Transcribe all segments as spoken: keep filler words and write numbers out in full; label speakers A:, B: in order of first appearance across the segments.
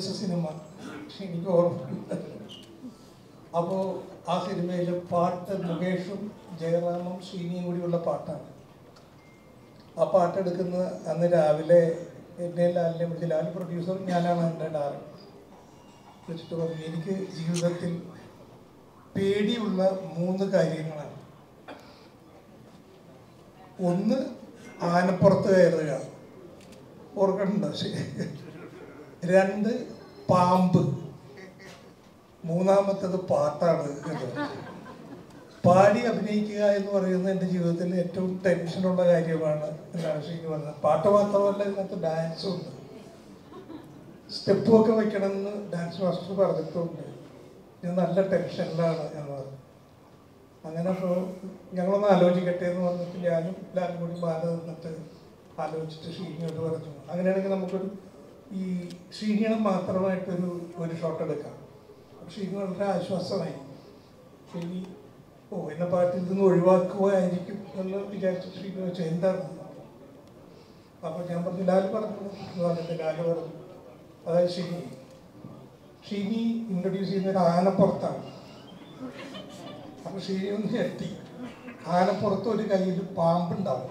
A: വെച്ച സിനിമ എനിക്ക് ഓർമ്മയില്ല. അപ്പോൾ ആ സിനിമയിൽ പാട്ട് മുകേഷും ജയറാമും ശ്രീനിയും കൂടിയുള്ള പാട്ടാണ്. ആ പാട്ടെടുക്കുന്ന അന്ന് രാവിലെ എന്നെ ലാലിനെ വിളിച്ച്, ലാൽ പ്രൊഡ്യൂസർ, ഞാനാണ് എൻ്റെ ഡയറക്ടർ. വിളിച്ചിട്ട് പറഞ്ഞു, എനിക്ക് ജീവിതത്തിൽ പേടിയുള്ള മൂന്ന് കാര്യങ്ങളാണ്. ഒന്ന് ആനപ്പുറത്ത് കയറുക, ഓർക്കണ്ട. രണ്ട് പാമ്പ്, മൂന്നാമത്തത് പാട്ടാണ്. പാടി അഭിനയിക്കുക എന്ന് പറയുന്നത് എൻ്റെ ജീവിതത്തിൽ ഏറ്റവും ടെൻഷനുള്ള കാര്യമാണ് എന്നാണ് ശ്രീനി പറഞ്ഞത്. പാട്ട് മാത്രമല്ല, ഇതിനകത്ത് ഡാൻസും ഉണ്ട്. സ്റ്റെപ്പും ഒക്കെ വെക്കണമെന്ന് ഡാൻസ് മാസ്റ്റർ പറഞ്ഞിട്ടുണ്ട്. ഞാൻ നല്ല ടെൻഷനിലാണ് ഞാൻ പറഞ്ഞത്. അങ്ങനെ അപ്പോൾ ഞങ്ങളൊന്ന് ആലോചിക്കട്ടെ എന്ന് പറഞ്ഞിട്ട് ഞാനും എല്ലാവരും കൂടി മാറി നിന്നിട്ട് ആലോചിച്ചിട്ട് ശ്രീനിയോട് പറഞ്ഞു, അങ്ങനെയാണെങ്കിൽ നമുക്കൊരു ഈ ശ്രീനിയുടെ മാത്രമായിട്ടൊരു ഒരു ഷോട്ട് എടുക്കാം. ശ്രീനി വളരെ ആശ്വാസമായി. ശ്രീനി ഓ എന്നെ പാട്ടിൽ നിന്ന് ഒഴിവാക്കുകയായിരിക്കും എന്ന് വിചാരിച്ചു ശ്രീനി വെച്ചു, എന്താണ്? അപ്പോൾ ഞാൻ പറഞ്ഞു, ലാൽ പറഞ്ഞു എന്ന് പറഞ്ഞിട്ട് ലാല് പറഞ്ഞു, അതായത് ശ്രീനി ശ്രീനി ഇൻട്രൊഡ്യൂസ് ചെയ്യുന്ന ഒരു ആനപ്പുറത്താണ്. അപ്പൊ ശ്രീനി ഒന്ന് ഞെട്ടി. ആനപ്പുറത്ത് ഒരു കയ്യിൽ പാമ്പുണ്ടാവും.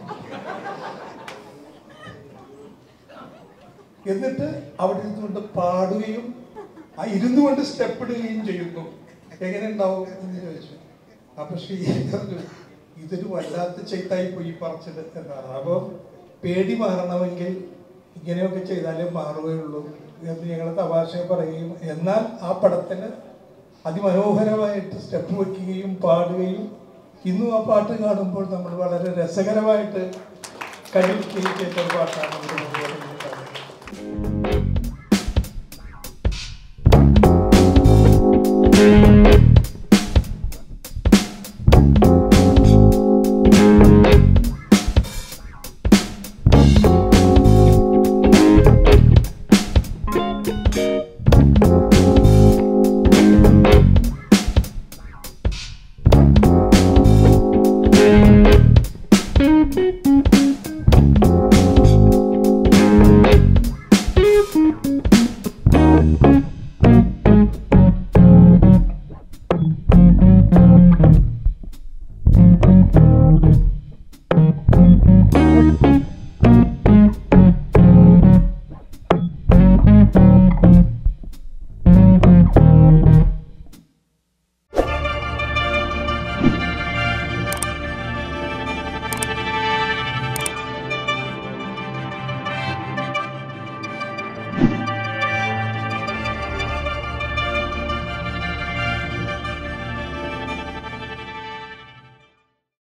A: എന്നിട്ട് അവിടെ ഇരുന്നുകൊണ്ട് പാടുകയും ആ ഇരുന്നു കൊണ്ട് സ്റ്റെപ്പ് ഇടുകയും ചെയ്യുന്നു. എങ്ങനെ ഉണ്ടാവും എന്ന് ചോദിച്ചു. അപ്പൊ ശ്രീനി പറഞ്ഞു, ഇതൊരു വല്ലാത്ത ചെയ്തായി പോയി പറിച്ചത് എന്നാണ്. അപ്പോൾ പേടി മാറണമെങ്കിൽ ഇങ്ങനെയൊക്കെ ചെയ്താലേ മാറുകയുള്ളൂ എന്ന് ഞങ്ങൾ തമാശയെ പറയുകയും, എന്നാൽ ആ പടത്തിന് അതിമനോഹരമായിട്ട് സ്റ്റെപ്പ് വയ്ക്കുകയും പാടുകയും ഇന്നും ആ പാട്ട് കാണുമ്പോൾ നമ്മൾ വളരെ രസകരമായിട്ട് കഴിക്കുകയും ചെയ്ത പാട്ടാണ്.